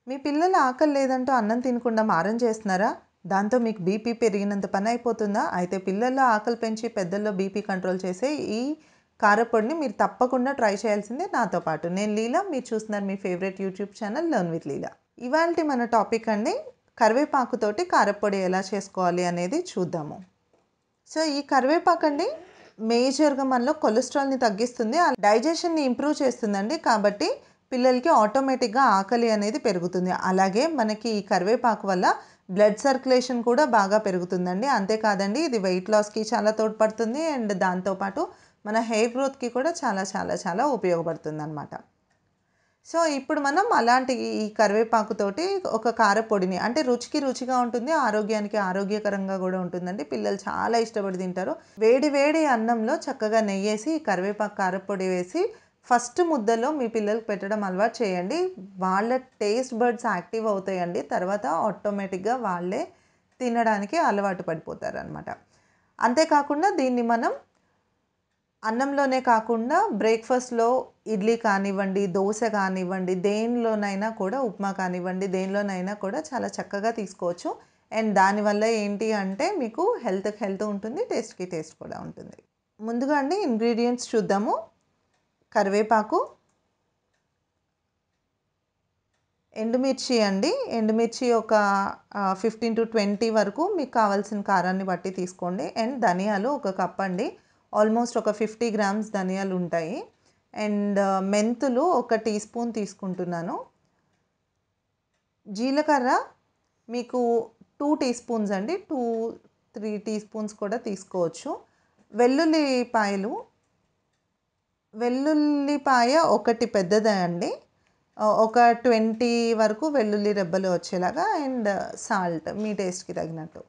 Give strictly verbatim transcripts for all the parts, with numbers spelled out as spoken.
మీ పిల్లలు ఆకలి లేదంటూ అన్నం తినకుండా మారం చేస్తున్నారా? దాంతో మీకు బీపీ పెరిగినంత పని అయిపోతుందా? అయితే పిల్లల్లో ఆకలి పెంచి పెద్దల్లో బీపీ కంట్రోల్ చేసే ఈ కారపొడిని మీరు తప్పకుండా ట్రై చేయాల్సిందే నాతో పాటు. నేను లీలా, మీరు చూస్తున్నారు మీ favourite YouTube channel learn with Leela. ఇవాల్టి మన టాపిక్ అండి, కరివేపాకుతోటి కారపొడి ఎలా చేసుకోవాలి అనేది చూద్దాము. సో ఈ కరివేపాకు అండి మేజర్గా మనలో కొలెస్ట్రాల్ని తగ్గిస్తుంది, డైజెషన్ని ఇంప్రూవ్ చేస్తుందండి. కాబట్టి పిల్లలకి ఆటోమేటిక్గా ఆకలి అనేది పెరుగుతుంది. అలాగే మనకి ఈ కరివేపాకు వల్ల బ్లడ్ సర్క్యులేషన్ కూడా బాగా పెరుగుతుందండి. అంతేకాదండి, ఇది వెయిట్ లాస్కి చాలా తోడ్పడుతుంది అండ్ దాంతోపాటు మన హెయిర్ గ్రోత్కి కూడా చాలా చాలా చాలా ఉపయోగపడుతుంది అన్నమాట. సో ఇప్పుడు మనం అలాంటి ఈ కరివేపాకుతోటి ఒక కారపొడిని, అంటే రుచికి రుచిగా ఉంటుంది, ఆరోగ్యానికి ఆరోగ్యకరంగా కూడా ఉంటుందండి. పిల్లలు చాలా ఇష్టపడి తింటారు. వేడి వేడి అన్నంలో చక్కగా నెయ్యేసి ఈ కరివేపాకు కారపొడి వేసి ఫస్ట్ ముద్దలో మీ పిల్లలకు పెట్టడం అలవాటు చేయండి. వాళ్ళ టేస్ట్ బర్డ్స్ యాక్టివ్ అవుతాయండి. తర్వాత ఆటోమేటిక్గా వాళ్ళే తినడానికి అలవాటు పడిపోతారు అనమాట. అంతేకాకుండా దీన్ని మనం అన్నంలోనే కాకుండా బ్రేక్ఫాస్ట్లో ఇడ్లీ కానివ్వండి, దోశ కానివ్వండి, దేనిలోనైనా కూడా, ఉప్మా కానివ్వండి, దేనిలోనైనా కూడా చాలా చక్కగా తీసుకోవచ్చు. అండ్ దానివల్ల ఏంటి అంటే మీకు హెల్త్కి హెల్త్ ఉంటుంది, టేస్ట్కి టేస్ట్ కూడా ఉంటుంది. ముందుగా అండి ఇంగ్రీడియంట్స్ చూద్దాము. కరివేపాకు, ఎండుమిర్చి అండి, ఎండుమిర్చి ఒక ఫిఫ్టీన్ టు ట్వంటీ వరకు మీకు కావాల్సిన కారాన్ని బట్టి తీసుకోండి. అండ్ ధనియాలు ఒక కప్ అండి, ఆల్మోస్ట్ ఒక ఫిఫ్టీ గ్రామ్స్ ధనియాలు ఉంటాయి. అండ్ మెంతులు ఒక టీ స్పూన్ తీసుకుంటున్నాను. జీలకర్ర మీకు టూ టీ స్పూన్స్ అండి, టూ త్రీ టీ స్పూన్స్ కూడా తీసుకోవచ్చు. వెల్లుల్లిపాయలు, వెల్లుల్లిపాయ ఒకటి పెద్దదే అండి, ఒక ట్వంటీ వరకు వెల్లుల్లి రెబ్బలు వచ్చేలాగా. అండ్ సాల్ట్ మీ టేస్ట్కి తగినట్టు.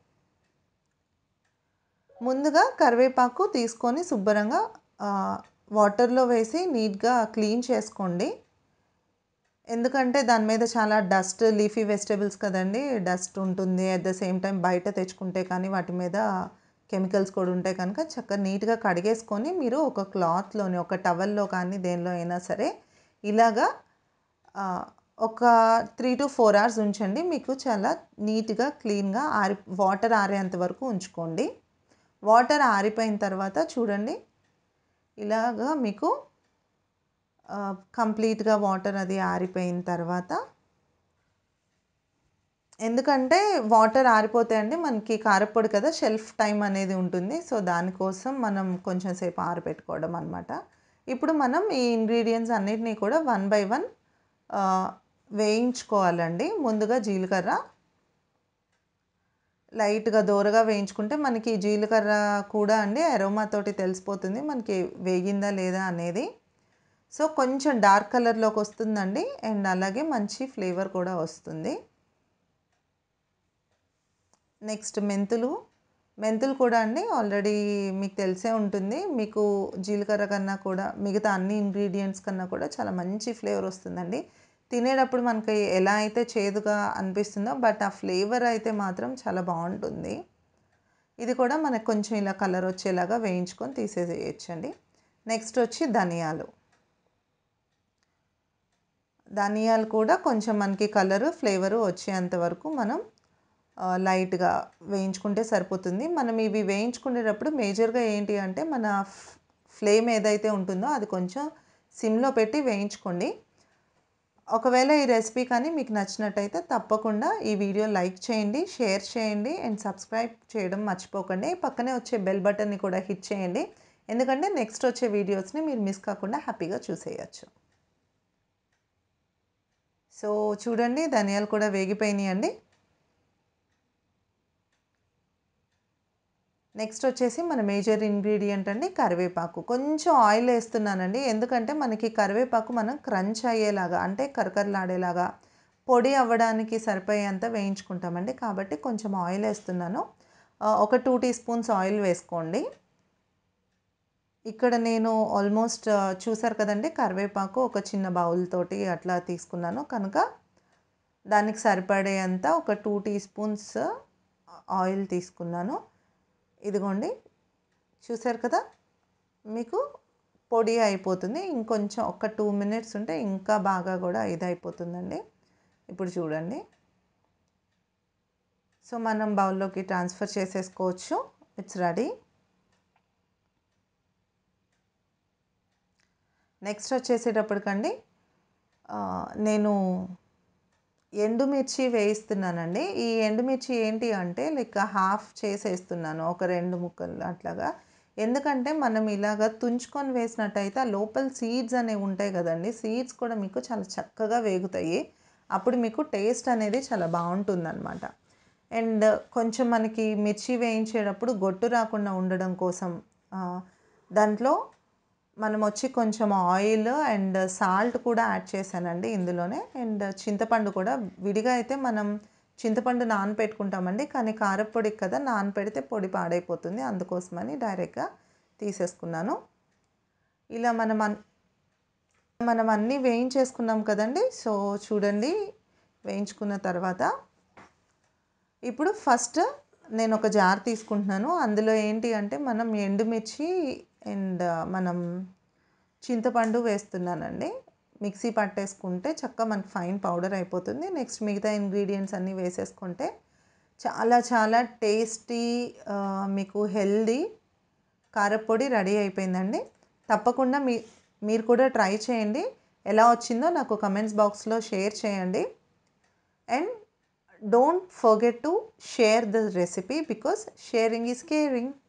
ముందుగా కరివేపాకు తీసుకొని శుభ్రంగా వాటర్లో వేసి నీట్గా క్లీన్ చేసుకోండి. ఎందుకంటే దాని మీద చాలా డస్ట్, లీఫీ వెజిటేబుల్స్ కదండి, డస్ట్ ఉంటుంది. అట్ ద సేమ్ టైం బయట తెచ్చుకుంటే కానీ వాటి మీద కెమికల్స్ కూడా ఉంటాయి కనుక చక్కగా నీట్గా కడిగేసుకొని మీరు ఒక క్లాత్లోని, ఒక టవల్లో కానీ దేనిలో అయినా సరే ఇలాగా ఒక త్రీ టు ఫోర్ అవర్స్ ఉంచండి. మీకు చాలా నీట్గా క్లీన్గా ఆరి వాటర్ ఆరేంత వరకు ఉంచుకోండి. వాటర్ ఆరిపోయిన తర్వాత చూడండి, ఇలాగా మీకు కంప్లీట్గా వాటర్ అది ఆరిపోయిన తర్వాత, ఎందుకంటే వాటర్ ఆరిపోతే అండి మనకి కారపొడి కదా, షెల్ఫ్ టైం అనేది ఉంటుంది. సో దానికోసం మనం కొంచెం సేపు ఆరబెట్టుకోవడం అనమాట. ఇప్పుడు మనం ఈ ఇంగ్రీడియంట్స్ అన్నిటినీ కూడా వన్ బై వన్ వేయించుకోవాలండి. ముందుగా జీలకర్ర లైట్గా దోరగా వేయించుకుంటే మనకి జీలకర్ర కూడా అండి అరోమాతోటి తెలిసిపోతుంది మనకి వేగిందా లేదా అనేది. సో కొంచెం డార్క్ కలర్లోకి వస్తుందండి అండ్ అలాగే మంచి ఫ్లేవర్ కూడా వస్తుంది. నెక్స్ట్ మెంతులు, మెంతులు కూడా అండి ఆల్రెడీ మీకు తెలిసే ఉంటుంది. మీకు జీలకర్ర కన్నా కూడా, మిగతా అన్ని ఇంగ్రీడియంట్స్ కన్నా కూడా చాలా మంచి ఫ్లేవర్ వస్తుందండి. తినేటప్పుడు మనకి ఎలా అయితే చేదుగా అనిపిస్తుందో, బట్ ఆ ఫ్లేవర్ అయితే మాత్రం చాలా బాగుంటుంది. ఇది కూడా మనకు కొంచెం ఇలా కలర్ వచ్చేలాగా వేయించుకొని తీసేసేయచ్చండి. నెక్స్ట్ వచ్చి ధనియాలు, ధనియాలు కూడా కొంచెం మనకి కలరు ఫ్లేవరు వచ్చేంత వరకు మనం లైట్గా వేయించుకుంటే సరిపోతుంది. మనం ఇవి వేయించుకునేటప్పుడు మేజర్గా ఏంటి అంటే మన ఫ్లేమ్ ఏదైతే ఉంటుందో అది కొంచెం సిమ్లో పెట్టి వేయించుకోండి. ఒకవేళ ఈ రెసిపీ కానీ మీకు నచ్చినట్టయితే తప్పకుండా ఈ వీడియో లైక్ చేయండి, షేర్ చేయండి అండ్ సబ్స్క్రైబ్ చేయడం మర్చిపోకండి. పక్కనే వచ్చే బెల్ బటన్ని కూడా హిట్ చేయండి, ఎందుకంటే నెక్స్ట్ వచ్చే వీడియోస్ని మీరు మిస్ కాకుండా హ్యాపీగా చూసేయచ్చు. సో చూడండి, ధనియాలు కూడా వేగిపోయినాయి అండి. నెక్స్ట్ వచ్చేసి మన మేజర్ ఇంగ్రీడియంట్ అండి కరివేపాకు. కొంచెం ఆయిల్ వేస్తున్నానండి, ఎందుకంటే మనకి కరివేపాకు మనం క్రంచ్ అయ్యేలాగా, అంటే కరకరలాడేలాగా, పొడి అవ్వడానికి సరిపోయేంత వేయించుకుంటామండి. కాబట్టి కొంచెం ఆయిల్ వేస్తున్నాను. ఒక టూ టీ స్పూన్స్ ఆయిల్ వేసుకోండి. ఇక్కడ నేను ఆల్మోస్ట్ చూసారు కదండి, కరివేపాకు ఒక చిన్న బౌల్ తోటి అట్లా తీసుకున్నాను కనుక దానికి సరిపడేంత ఒక టూ టీ స్పూన్స్ ఆయిల్ తీసుకున్నాను. ఇదిగోండి, చూసారు కదా, మీకు పొడి అయిపోతుంది. ఇంకొంచెం ఒక టూ మినిట్స్ ఉంటే ఇంకా బాగా కూడా ఇది అయిపోతుందండి. ఇప్పుడు చూడండి. సో మనం బౌల్లోకి ట్రాన్స్ఫర్ చేసేసుకోవచ్చు. It's ready. నెక్స్ట్ వచ్చేసేటప్పటికండి నేను ఎండుమిర్చి వేయిస్తున్నానండి. ఈ ఎండుమిర్చి ఏంటి అంటే లైక్ హాఫ్ చేసేస్తున్నాను, ఒక రెండు ముక్కలు అట్లాగా. ఎందుకంటే మనం ఇలాగ తుంచుకొని వేసినట్టయితే ఆ లోపల సీడ్స్ అనేవి ఉంటాయి కదండి, సీడ్స్ కూడా మీకు చాలా చక్కగా వేగుతాయి. అప్పుడు మీకు టేస్ట్ అనేది చాలా బాగుంటుందన్నమాట. అండ్ కొంచెం మనకి మిర్చి వేయించేటప్పుడు గొట్టు రాకుండా ఉండడం కోసం దాంట్లో మనం వచ్చి కొంచెం ఆయిల్ అండ్ సాల్ట్ కూడా యాడ్ చేశానండి ఇందులోనే. అండ్ చింతపండు కూడా విడిగా అయితే మనం చింతపండు నానపెట్టుకుంటామండి, కానీ కారపొడి కదా నానపెడితే పొడి పాడైపోతుంది, అందుకోసమని డైరెక్ట్గా తీసేసుకున్నాను. ఇలా మనం మనం అన్నీ వేయించేసుకున్నాం కదండి. సో చూడండి, వేయించుకున్న తర్వాత ఇప్పుడు ఫస్ట్ నేను ఒక జార్ తీసుకుంటున్నాను. అందులో ఏంటి అంటే మనం ఎండుమిర్చి అండ్ మనం చింతపండు వేస్తున్నానండి. మిక్సీ పట్టేసుకుంటే చక్కగా మనకి ఫైన్ పౌడర్ అయిపోతుంది. నెక్స్ట్ మిగతా ఇంగ్రీడియంట్స్ అన్నీ వేసేసుకుంటే చాలా చాలా టేస్టీ మీకు హెల్దీ కారపొడి రెడీ అయిపోయిందండి. తప్పకుండా మీ మీరు కూడా ట్రై చేయండి. ఎలా వచ్చిందో నాకు కమెంట్స్ బాక్స్లో షేర్ చేయండి. And don't forget to share the recipe because sharing is caring.